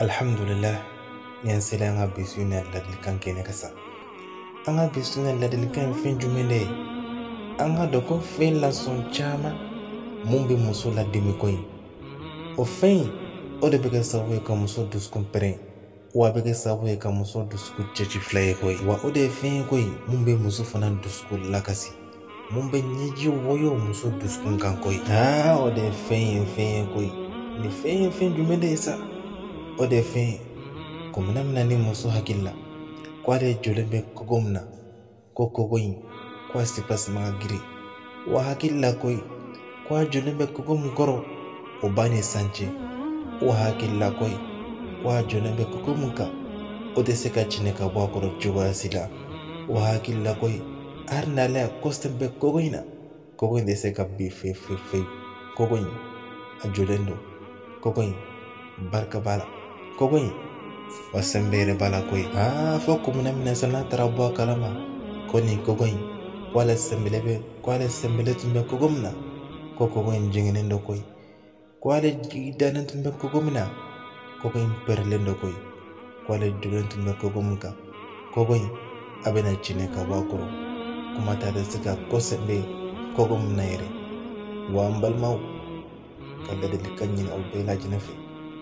Alhamdulillah, nyan sila nga bisu na ladilikan kene kasa. Anga bisu na ladilikan fin jumene. Anga doko fin la son chama mumbi muso la demi koy. O fin o de bege sawe ka muso duskun pere. Wa bege sawe ka muso dusku chechi fly koy. Wa o de fin koy mumbi muso fana dusku lakasi. Mumbi nyiji woyo muso duskun kan koy. O de fin koy. Ni fin jumene sa. O de fin kumna mnani muso hakilla kwale jolembe kogomna ko kogoyin kwa sipas magiri wa hakilla koy kwa jolembe kogom goro o bani sanche wa hakilla koy kwa jolembe kogomka o de seka chineka wa koro joga sila wa hakilla koy arna la kostembe kogoyina kogoyin de seka bi fe kogoyin a jolendo kogoyin barka bala kogoyin wasembere bala koy fo kumna mina sana tarabwa kalama koni kogoyin wala sembele tumbe kogomna ko kogoyin jingene koy kwale gidanen tumbe kogomna kogoyin perlendo koy kwale julen tumbe kogomka kogoyin abena chine ka wakuro kuma ta da suka kosembe kogomna yere wa mbal maw kala de kanyin au bela jinafe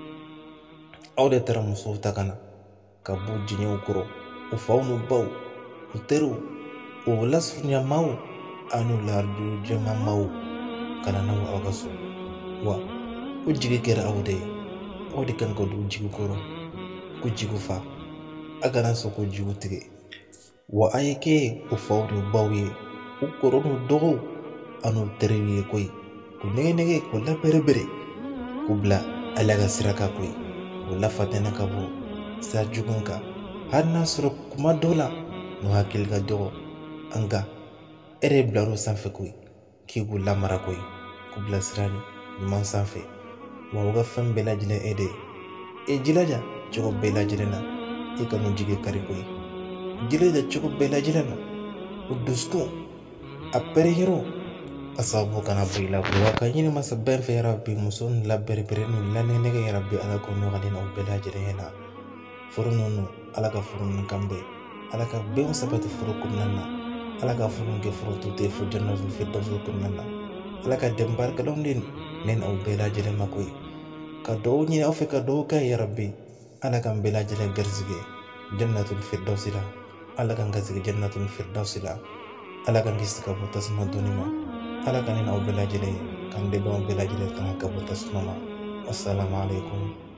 awde tara muso takana ka bu jinyo kuro o faunu baw o teru o lasnya maw anu lardu jama maw kana naw agaso wa o jige kera awde kan ko du jigu kuro ku jigu fa agana so ko jigu tige wa ayke o faunu bawye o kuro no dogo anu terewi koy ku nege ko la berebere ku bla alaga siraka koy wala fatena kabo sa jugunka har nasro kuma dola no hakil ga do anga ere blaro sanfe koy ki gula mara koy kubla sirani man sanfe wa waga fam belajile ede e jilaja jogo belajile na e kanu jige kari koy jilaja jogo belajile na udusku apere hero asabu kana bila wa kanyini masabben fe rabbi musun la berbere no la nege rabbi ala ko no gadina o belajire hena furununu ala ka furunun kambe ala ka be sabati furu kunna ala ka furun ke furu tute fu janna fu fi dafu kunna ala ka dembar ka dondin nen o belajire makoy ka do ni o fe ka do ka ya rabbi ala ka belajire garzige jannatul firdawsila ala ka ngazige jannatul firdawsila ala ka ngisika botas madunima ala kanin au belajile kan de don belajile kan kabutas mama. Assalamualaikum.